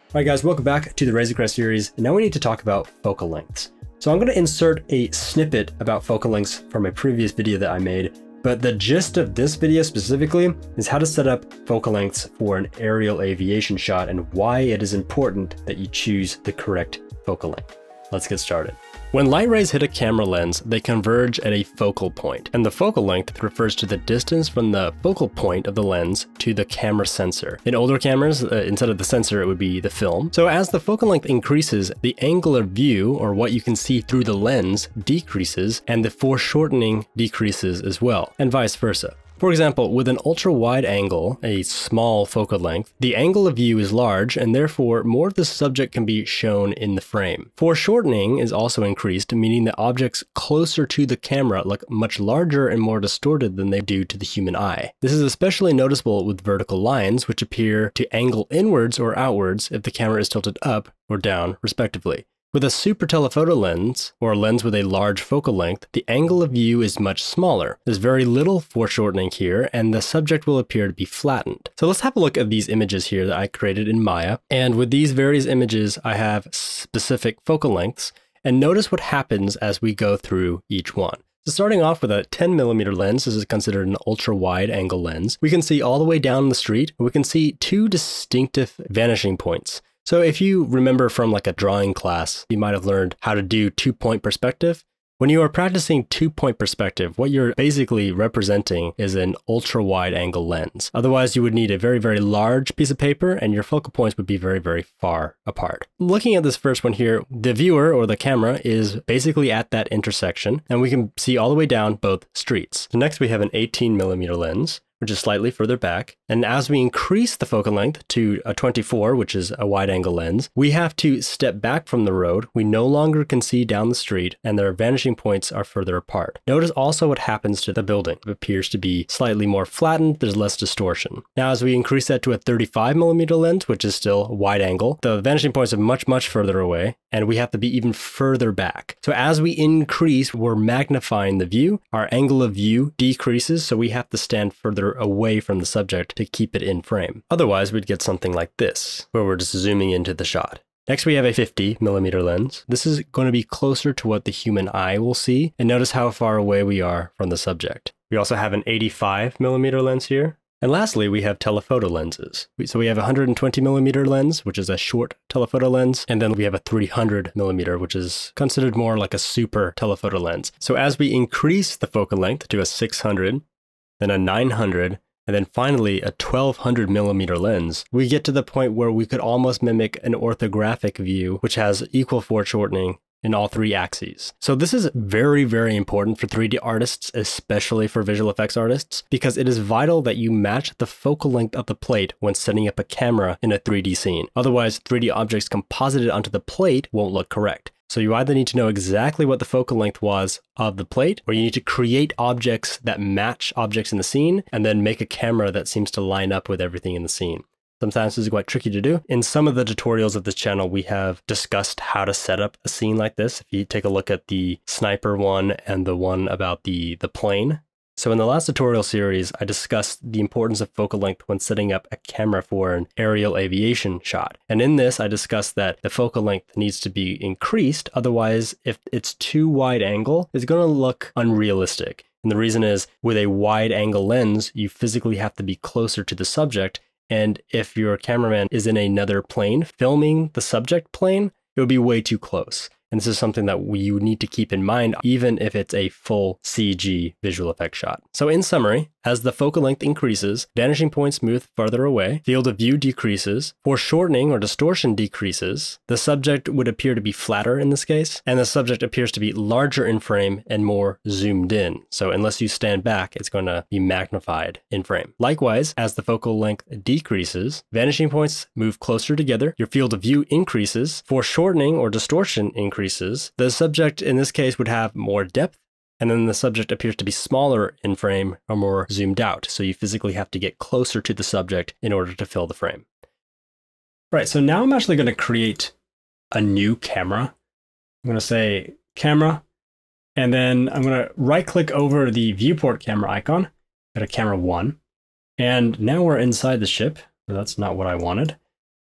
Alright guys, welcome back to the Crest series, and now we need to talk about focal lengths. So I'm going to insert a snippet about focal lengths from a previous video that I made, but the gist of this video specifically is how to set up focal lengths for an aerial aviation shot and why it is important that you choose the correct focal length. Let's get started. When light rays hit a camera lens, they converge at a focal point, and the focal length refers to the distance from the focal point of the lens to the camera sensor. In older cameras, instead of the sensor, it would be the film. So as the focal length increases, the angle of view, or what you can see through the lens, decreases, and the foreshortening decreases as well, and vice versa. For example, with an ultra-wide angle, a small focal length, the angle of view is large and therefore more of the subject can be shown in the frame. Foreshortening is also increased, meaning that objects closer to the camera look much larger and more distorted than they do to the human eye. This is especially noticeable with vertical lines, which appear to angle inwards or outwards if the camera is tilted up or down, respectively. With a super telephoto lens, or a lens with a large focal length, the angle of view is much smaller. There's very little foreshortening here, and the subject will appear to be flattened. So let's have a look at these images here that I created in Maya. And with these various images, I have specific focal lengths, and notice what happens as we go through each one. So starting off with a 10mm lens, this is considered an ultra-wide angle lens. We can see all the way down the street, and we can see two distinctive vanishing points. So if you remember from like a drawing class, you might have learned how to do two-point perspective. When you are practicing two-point perspective, what you're basically representing is an ultra-wide angle lens. Otherwise, you would need a very, very large piece of paper and your focal points would be very, very far apart. Looking at this first one here, the viewer or the camera is basically at that intersection and we can see all the way down both streets. So next we have an 18mm lens, which is slightly further back. And as we increase the focal length to a 24, which is a wide angle lens, we have to step back from the road. We no longer can see down the street and their vanishing points are further apart. Notice also what happens to the building. It appears to be slightly more flattened. There's less distortion. Now, as we increase that to a 35mm lens, which is still wide angle, the vanishing points are much, much further away and we have to be even further back. So as we increase, we're magnifying the view. Our angle of view decreases, so we have to stand further away from the subject to keep it in frame. Otherwise, we'd get something like this, where we're just zooming into the shot. Next, we have a 50mm lens. This is going to be closer to what the human eye will see, and notice how far away we are from the subject. We also have an 85mm lens here. And lastly, we have telephoto lenses. So we have a 120mm lens, which is a short telephoto lens, and then we have a 300mm, which is considered more like a super telephoto lens. So as we increase the focal length to a 600, then a 900, and then finally a 1200mm lens, we get to the point where we could almost mimic an orthographic view, which has equal foreshortening in all three axes. So this is very, very important for 3D artists, especially for visual effects artists, because it is vital that you match the focal length of the plate when setting up a camera in a 3D scene. Otherwise, 3D objects composited onto the plate won't look correct. So you either need to know exactly what the focal length was of the plate, or you need to create objects that match objects in the scene, and then make a camera that seems to line up with everything in the scene. Sometimes this is quite tricky to do. In some of the tutorials of this channel, we have discussed how to set up a scene like this. If you take a look at the sniper one and the one about the plane. So in the last tutorial series, I discussed the importance of focal length when setting up a camera for an aerial aviation shot. And in this, I discussed that the focal length needs to be increased. Otherwise, if it's too wide angle, it's going to look unrealistic. And the reason is, with a wide angle lens, you physically have to be closer to the subject. And if your cameraman is in another plane filming the subject plane, it would be way too close. And this is something that you need to keep in mind, even if it's a full CG visual effect shot. So in summary, as the focal length increases, vanishing points move farther away, field of view decreases, foreshortening or distortion decreases, the subject would appear to be flatter in this case, and the subject appears to be larger in frame and more zoomed in. So unless you stand back, it's going to be magnified in frame. Likewise, as the focal length decreases, vanishing points move closer together, your field of view increases, foreshortening or distortion increases, the subject in this case would have more depth, and then the subject appears to be smaller in frame or more zoomed out. So you physically have to get closer to the subject in order to fill the frame. Right, so now I'm actually going to create a new camera. I'm going to say camera, and then I'm going to right click over the viewport camera icon, go to camera 1. And now we're inside the ship. But that's not what I wanted.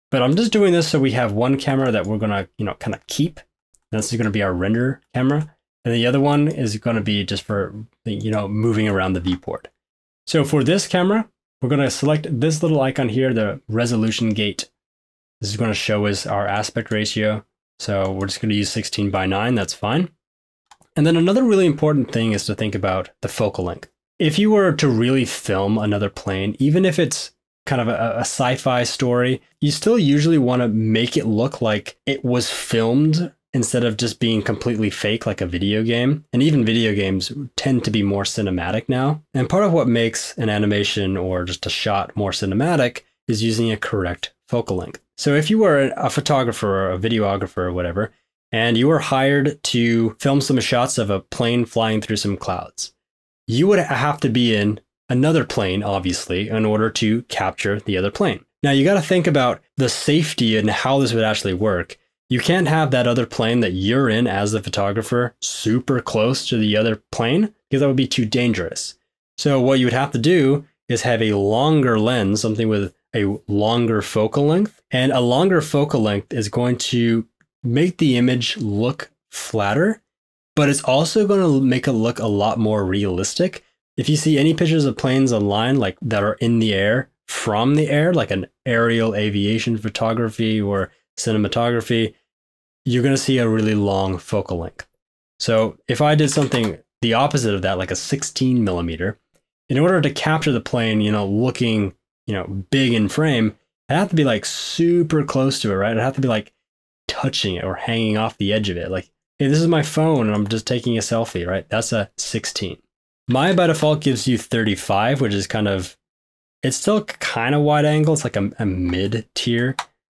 But I'm just doing this so we have one camera that we're gonna, kind of keep. And this is gonna be our render camera. And the other one is gonna be just for, moving around the viewport. So for this camera, we're gonna select this little icon here, the resolution gate. This is gonna show us our aspect ratio. So we're just gonna use 16:9, that's fine. And then another really important thing is to think about the focal length. If you were to really film another plane, even if it's kind of a sci-fi story, you still usually want to make it look like it was filmed instead of just being completely fake like a video game. And even video games tend to be more cinematic now. And part of what makes an animation or just a shot more cinematic is using a correct focal length. So if you were a photographer or a videographer or whatever, and you were hired to film some shots of a plane flying through some clouds, you would have to be in another plane, obviously, in order to capture the other plane. Now you got to think about the safety and how this would actually work. You can't have that other plane that you're in as the photographer super close to the other plane, because that would be too dangerous. So what you would have to do is have a longer lens, something with a longer focal length. And a longer focal length is going to make the image look flatter, but it's also going to make it look a lot more realistic. If you see any pictures of planes online, like that are in the air, from the air, like an aerial aviation photography or cinematography, you're going to see a really long focal length. So if I did something the opposite of that, like a 16mm, in order to capture the plane, looking, big in frame, it have to be like super close to it, right? It have to be like touching it or hanging off the edge of it. Like, hey, this is my phone and I'm just taking a selfie, right? That's a 16. My by default gives you 35, which is kind of, it's still kind of wide angle. It's like a mid tier.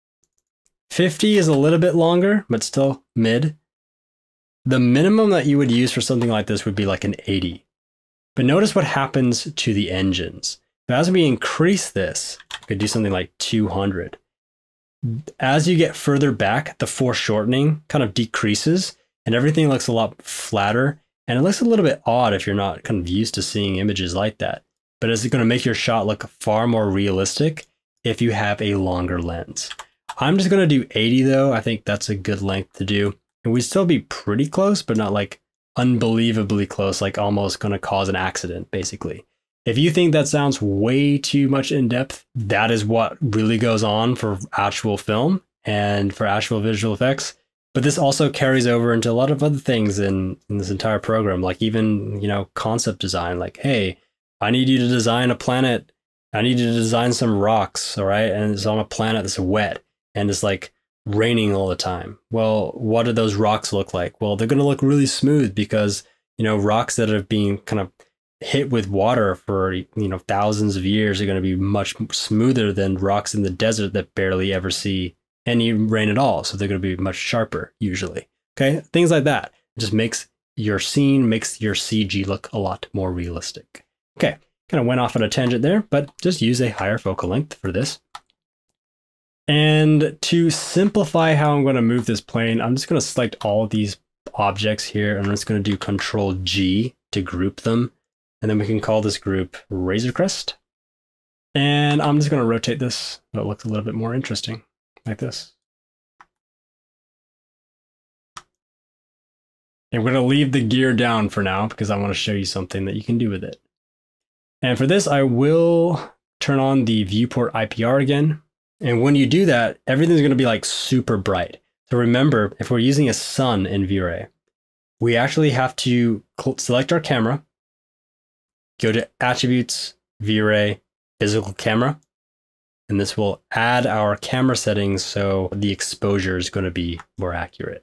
50 is a little bit longer, but still mid. The minimum that you would use for something like this would be like an 80. But notice what happens to the engines. So as we increase this, we could do something like 200. As you get further back, the foreshortening kind of decreases and everything looks a lot flatter. And it looks a little bit odd if you're not kind of used to seeing images like that. But it's going to make your shot look far more realistic if you have a longer lens. I'm just going to do 80 though. I think that's a good length to do. And we'd still be pretty close, but not like unbelievably close, like almost going to cause an accident, basically. If you think that sounds way too much in depth, that is what really goes on for actual film and for actual visual effects. But this also carries over into a lot of other things in this entire program, like even, concept design, like, hey, I need you to design a planet. I need you to design some rocks, all right? And it's on a planet that's wet and it's like raining all the time. Well, what do those rocks look like? Well, they're going to look really smooth because, rocks that have been kind of hit with water for, thousands of years are going to be much smoother than rocks in the desert that barely ever see any rain at all. So they're going to be much sharper usually. Okay. Things like that. It just makes your scene, makes your CG look a lot more realistic. Okay. Kind of went off on a tangent there, but just use a higher focal length for this. And to simplify how I'm going to move this plane, I'm just going to select all of these objects here. And I'm just going to do Control G to group them. And then we can call this group Razor Crest. And I'm just going to rotate this so it looks a little bit more interesting. Like this. And we're going to leave the gear down for now because I want to show you something that you can do with it. And for this, I will turn on the viewport IPR again. And when you do that, everything's going to be like super bright. So remember, if we're using a sun in V-Ray, we actually have to select our camera, go to Attributes, V-Ray, Physical Camera. And this will add our camera settings so the exposure is going to be more accurate.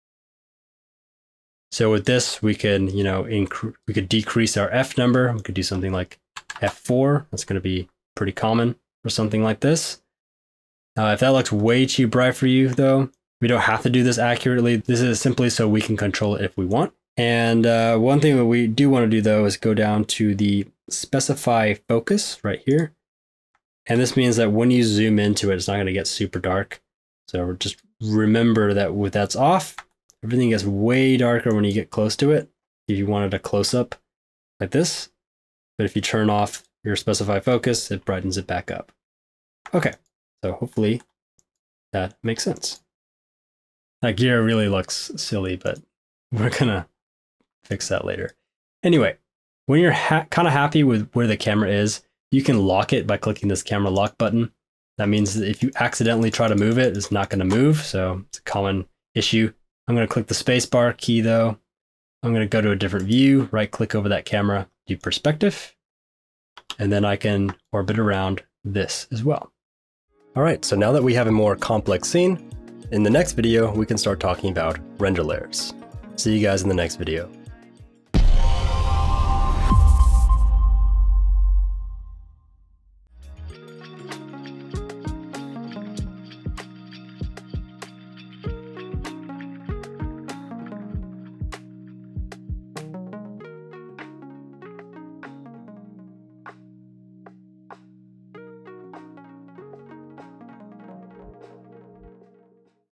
So with this, we can, we could decrease our F number. We could do something like F4. That's going to be pretty common for something like this. If that looks way too bright for you, though, we don't have to do this accurately. This is simply so we can control it if we want. And one thing that we do want to do, though, is go down to the Specify Focus right here. And this means that when you zoom into it, it's not going to get super dark. So just remember that with that's off, everything gets way darker when you get close to it. If you wanted a close-up like this, but if you turn off your Specify Focus, it brightens it back up. Okay, so hopefully that makes sense. That gear really looks silly, but we're gonna fix that later. Anyway, when you're kind of happy with where the camera is, you can lock it by clicking this camera lock button. That means that if you accidentally try to move it, it's not gonna move, so it's a common issue. I'm gonna click the spacebar key though. I'm gonna go to a different view, right click over that camera, do perspective, and then I can orbit around this as well. All right, so now that we have a more complex scene, in the next video, we can start talking about render layers. See you guys in the next video.